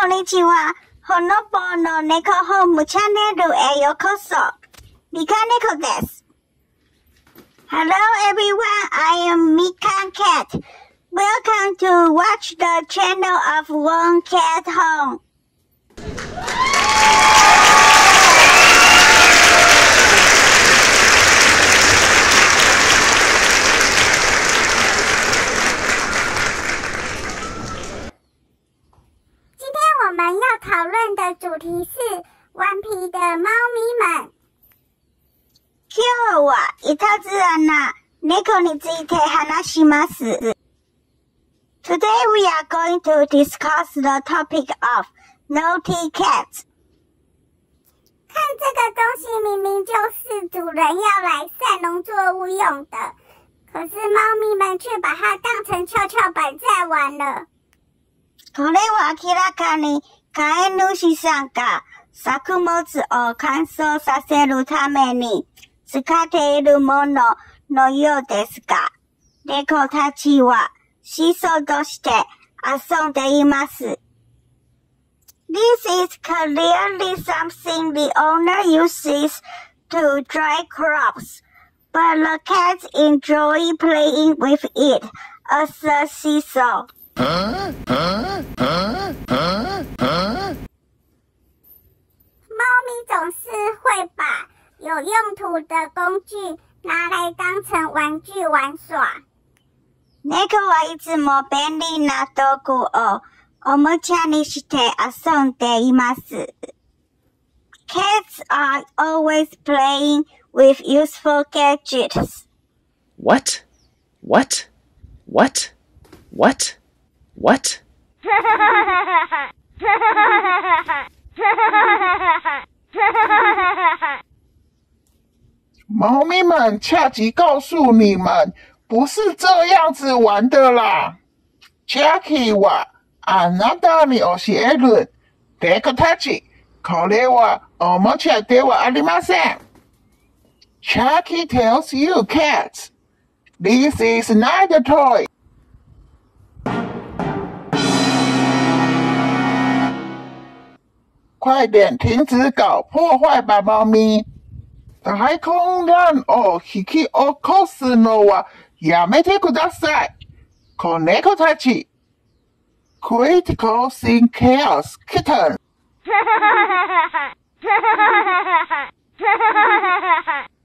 こんにちは。ほのぼの猫ホームチャンネルへようこそ。みかん猫です。Hello everyone, I am Mikan Cat. Welcome to watch the channel of One Cat Home. 今天我们要讨论的主题是顽皮的猫咪们。 今日はいたずらな猫について話します。Today we are going to discuss the topic of naughty cats. 看这个东西明明就是主人要来晒农作物用的，可是猫咪们却把它当成跷跷板在玩了。 これは明らかに飼い主さんが作物を乾燥させるために使っているもののようですが、猫たちはシソとして遊んでいます。This is clearly something the owner uses to dry crops, but the cats enjoy playing with it as a seesaw. 猫咪总是会把有用途的工具拿来当成玩具玩耍。 猫はいつも便利な道具をおもちゃにして遊んでいます。Cats are always playing with useful gadgets. What? What? What? What? What? 猫咪们恰吉告诉你们，不是这样子玩的啦。Chuckyはあなたに教える。猫たち、これはおもちゃではありません。Chucky tells you cats, this is not a toy. 快点停止搞破坏吧，猫咪。大混乱を引き起こすのはやめてください。子猫たち。Quit causing chaos, kitten.